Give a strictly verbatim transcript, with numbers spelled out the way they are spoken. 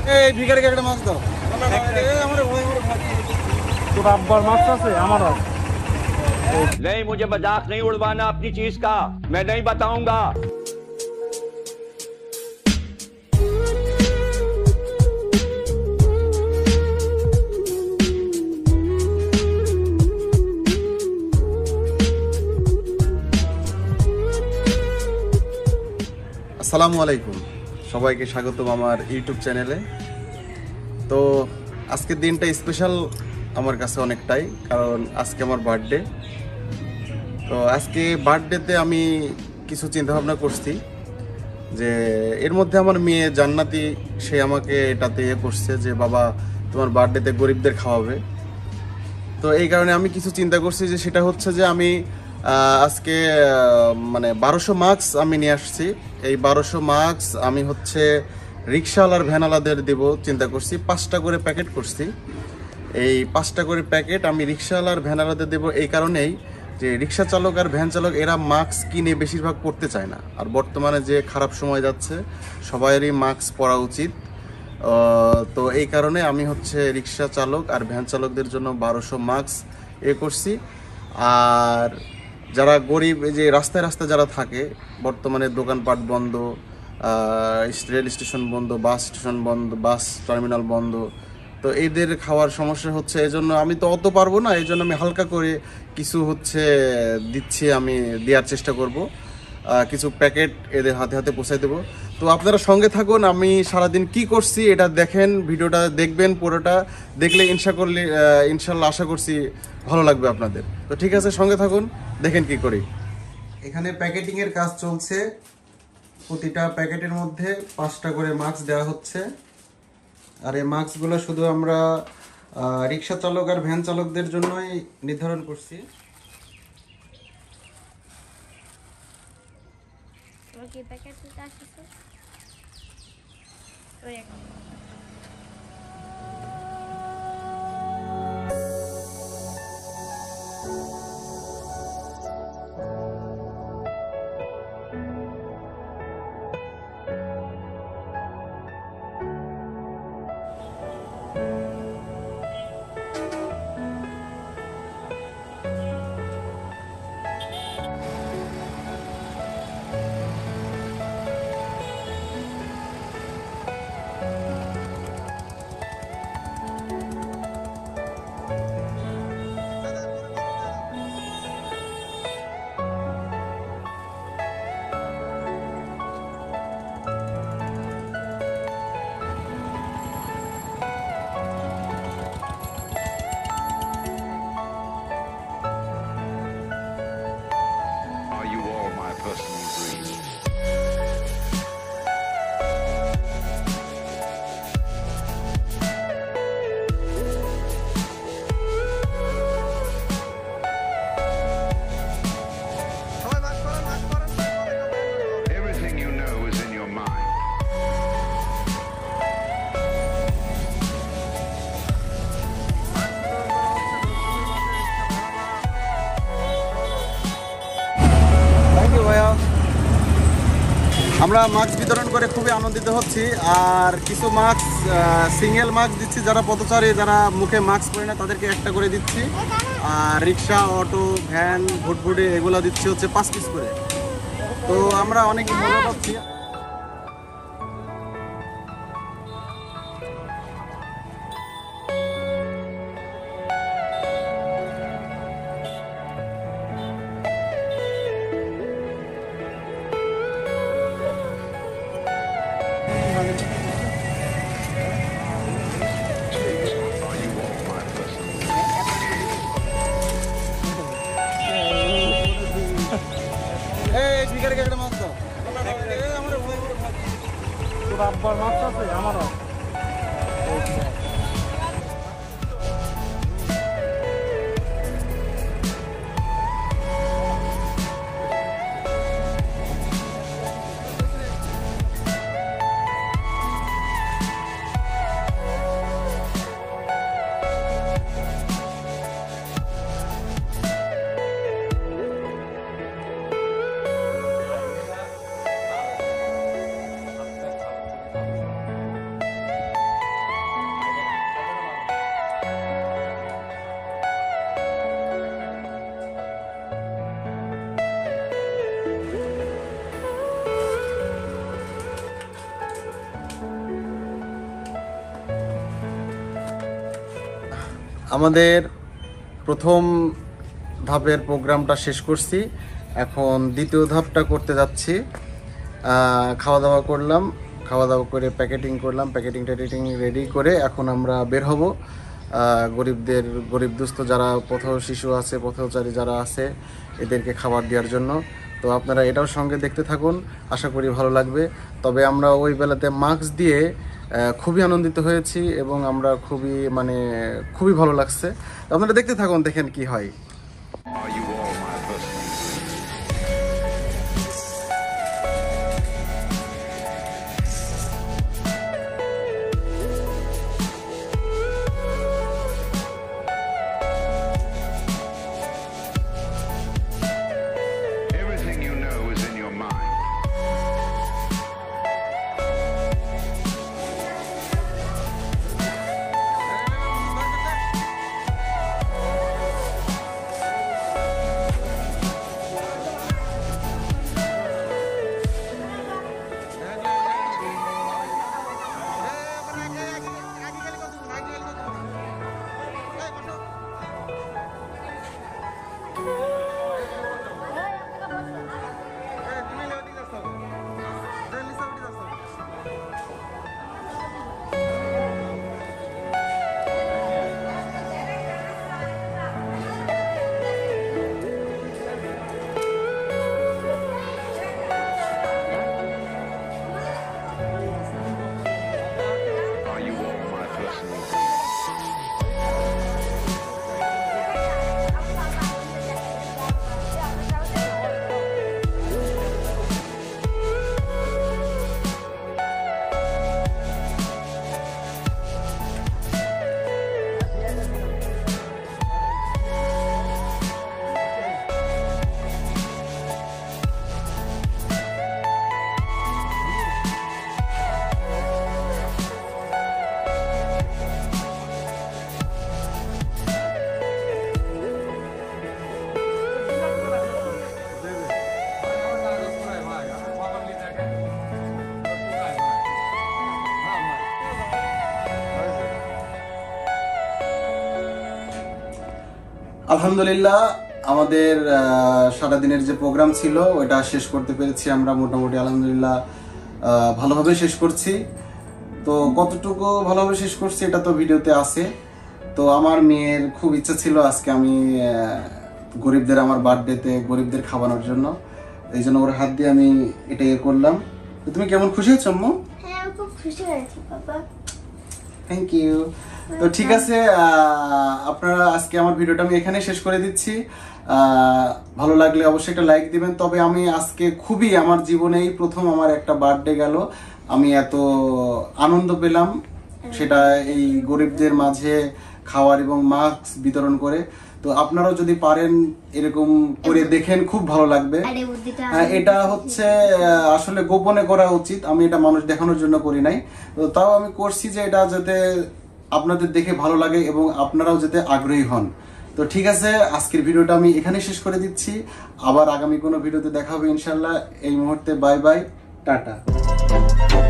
এই ভিখারিকে একটা মাছ দাও। আমার তোর আব্বার মাছ আছে আমার আছে। नहीं, मुझे मजाक नहीं उड़वाना अपनी चीज का, मैं नहीं बताऊंगा। আসসালামু আলাইকুম, সবাইকে স্বাগতম আমার ইউটিউব চ্যানেলে। তো আজকের দিনটা স্পেশাল আমার কাছে অনেকটাই, কারণ আজকে আমার বার্থডে। তো আজকে বার্থডেতে আমি কিছু চিন্তাভাবনা করছি যে এর মধ্যে আমার মেয়ে জান্নাতি, সে আমাকে এটাতে ইয়ে করছে যে বাবা তোমার বার্থডেতে গরিবদের খাওয়াবে। তো এই কারণে আমি কিছু চিন্তা করছি যে সেটা হচ্ছে যে আমি আজকে মানে বারোশো মাস্ক আমি নিয়ে আসছি। এই বারোশো মাস্ক আমি হচ্ছে রিক্সাওয়ালার ভ্যানওয়ালাদের দেব চিন্তা করছি। পাঁচটা করে প্যাকেট করছি। এই পাঁচটা করে প্যাকেট আমি রিক্সাওয়ালার ভ্যানওয়ালাদের দেবো এই কারণেই যে রিক্সা চালক আর ভ্যান চালক এরা মাস্ক কিনে বেশিরভাগ পরতে চায় না। আর বর্তমানে যে খারাপ সময় যাচ্ছে সবাইয়েরই মাস্ক পরা উচিত। তো এই কারণে আমি হচ্ছে রিক্সা চালক আর ভ্যান চালকদের জন্য বারোশো মাস্ক এ করছি। আর যারা গরিব, এই যে রাস্তায় রাস্তায় যারা থাকে, বর্তমানে দোকানপাট বন্ধ, রেল স্টেশন বন্ধ, বাস স্টেশন বন্ধ, বাস টার্মিনাল বন্ধ, তো এদের খাওয়ার সমস্যা হচ্ছে। এই জন্য আমি তো অত পারবো না, এই জন্য আমি হালকা করে কিছু হচ্ছে দিচ্ছি, আমি দেওয়ার চেষ্টা করব। কিছু প্যাকেট এদের হাতে হাতে পৌঁছাই দেবো। তো আপনারা সঙ্গে থাকুন, আমি সারাদিন কি করছি এটা দেখেন, ভিডিওটা দেখবেন। পুরোটা দেখলে ইনশা করলে ইনশাল্লাহ আশা করছি ভালো লাগবে আপনাদের। তো ঠিক আছে, সঙ্গে থাকুন, দেখেন কি করি। এখানে প্যাকেটিংয়ের কাজ চলছে। প্রতিটা প্যাকেটের মধ্যে পাঁচটা করে মাস্ক দেওয়া হচ্ছে। আর এই মাস্কগুলো শুধু আমরা রিক্সা চালক আর ভ্যান চালকদের জন্যই নির্ধারণ করছি। Okay, pakai tu tak susah. Oh ya. আমরা মাস্ক বিতরণ করে খুবই আনন্দিত হচ্ছি। আর কিছু মাস্ক সিঙ্গেল মাস্ক দিচ্ছি, যারা পথচারী, যারা মুখে মাস্ক পরে না তাদেরকে একটা করে দিচ্ছি। আর রিক্সা, অটো, ভ্যান, ভুটভুটি এগুলো দিচ্ছি হচ্ছে পাঁচ পিস করে। তো আমরা অনেক মজা পাচ্ছি। এই ভিখারিকে একটা মাছ দাও। তোর আব্বার মাছ আছে আমার আছে। আমাদের প্রথম ধাপের প্রোগ্রামটা শেষ করছি, এখন দ্বিতীয় ধাপটা করতে যাচ্ছি। খাওয়া দাওয়া করলাম, খাওয়া দাওয়া করে প্যাকেটিং করলাম, প্যাকেটিং ট্যাকেটিং রেডি করে এখন আমরা বের হব গরিবদের, গরিব দুস্থ যারা পথ শিশু আছে, পথচারী যারা আছে, এদেরকে খাবার দেওয়ার জন্য। তো আপনারা এটাও সঙ্গে দেখতে থাকুন, আশা করি ভালো লাগবে। তবে আমরা ওই বেলাতে মাস্ক দিয়ে খুবই আনন্দিত হয়েছি এবং আমরা খুবই মানে খুবই ভালো লাগছে। আপনারা দেখতে থাকুন, দেখেন কি হয়। আলহামদুলিল্লাহ, আমাদের সারাদিনের যে প্রোগ্রাম ছিল ওটা শেষ করতে পেরেছি আমরা মোটামুটি। আলহামদুলিল্লাহ ভালোভাবে শেষ করছি। তো কতটুকু ভালোভাবে শেষ করছি এটা তো ভিডিওতে আছে। তো আমার মেয়ের খুব ইচ্ছা ছিল আজকে আমি গরিবদের, আমার বার্থডেতে গরিবদের খাওয়ানোর জন্য, এই জন্য ওর হাত দিয়ে আমি এটা ইয়ে করলাম। তুমি কেমন খুশি হয়েছো আম্মু? হ্যাঁ, আমি খুব খুশি হয়েছি বাবা। Thank you. তো ঠিক আছে, আপনারা আজকে আমার ভিডিওটা আমি এখানে শেষ করে দিচ্ছি। ভালো লাগলে অবশ্যই একটা লাইক দিবেন। তবে আমি আজকে খুবই, আমার জীবনেই প্রথম আমার একটা বার্থডে গেল, আমি এত আনন্দ পেলাম, সেটা এই গরিবদের মাঝে খাওয়ার এবং মাস্ক বিতরণ করে। তো আপনারাও যদি পারেন এরকম করে দেখেন, খুব ভালো লাগবে। এটা হচ্ছে আসলে গোপনে করা উচিত, আমি এটা মানুষ দেখানোর জন্য করি নাই। তো তাও আমি করছি যে এটা যাতে আপনাদের দেখে ভালো লাগে এবং আপনারাও যাতে আগ্রহী হন। তো ঠিক আছে, আজকের ভিডিওটা আমি এখানে শেষ করে দিচ্ছি। আবার আগামী কোনো ভিডিওতে দেখা হবে ইনশাল্লাহ। এই মুহূর্তে বাই বাই, টাটা।